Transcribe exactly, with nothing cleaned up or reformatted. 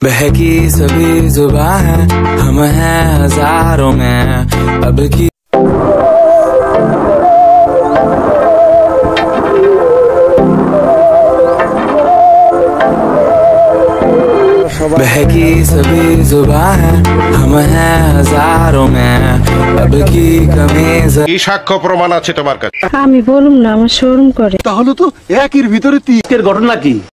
बहकी सभी जुबां है, हम हैं हजारों में अब की। बहकी सभी जुबां है, हम हैं हजारों में अब की कमी। কি সাক্ষ্য প্রমাণ আছে তোমার কাছে? আমি বলুম না, আমার শরম করে। তাহলে তো একের ভিতরে তিনের ঘটনা কি?